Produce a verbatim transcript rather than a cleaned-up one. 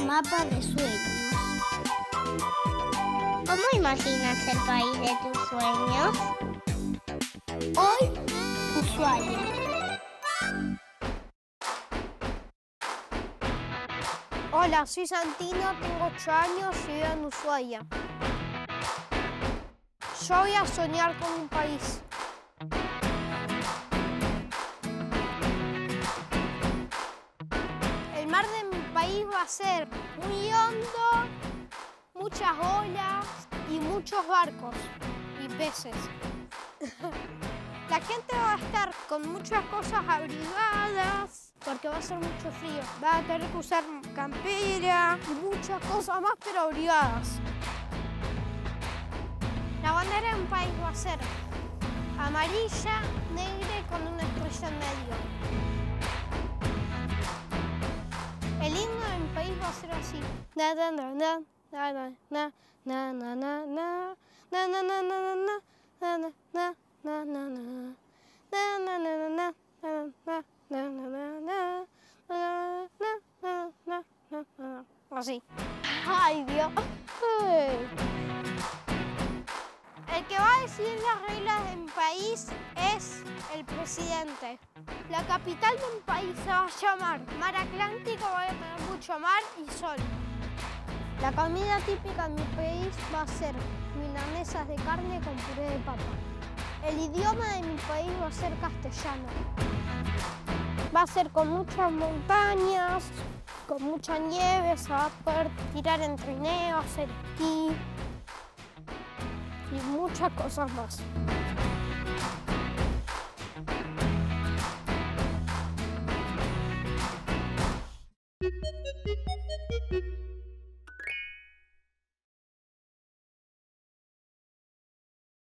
Mapa de sueños. ¿Cómo imaginas el país de tus sueños? Hoy, Ushuaia. Hola, soy Santino, tengo ocho años y vivo en Ushuaia. Yo voy a soñar con un país. El mar de mi país va a ser muy hondo, muchas olas y muchos barcos y peces. La gente va a estar con muchas cosas abrigadas porque va a ser mucho frío. Va a tener que usar campera y muchas cosas más, pero abrigadas. La bandera de un país va a ser amarilla, negra y con una estrella en medio. El himno de mi país va a ser así. Na na na na na na na na na na na na na na na na na na na. Na na na na na na na na na na na na na así. Ay, Dios. Ay. El que va a decidir las reglas de mi país es el presidente. La capital de mi país se va a llamar Mar Atlántico, va a tener mucho mar y sol. La comida típica de mi país va a ser milanesas de carne con puré de papa. El idioma de mi país va a ser castellano. Va a ser con muchas montañas, con mucha nieve, se va a poder tirar en trineo, hacer esquí y muchas cosas más.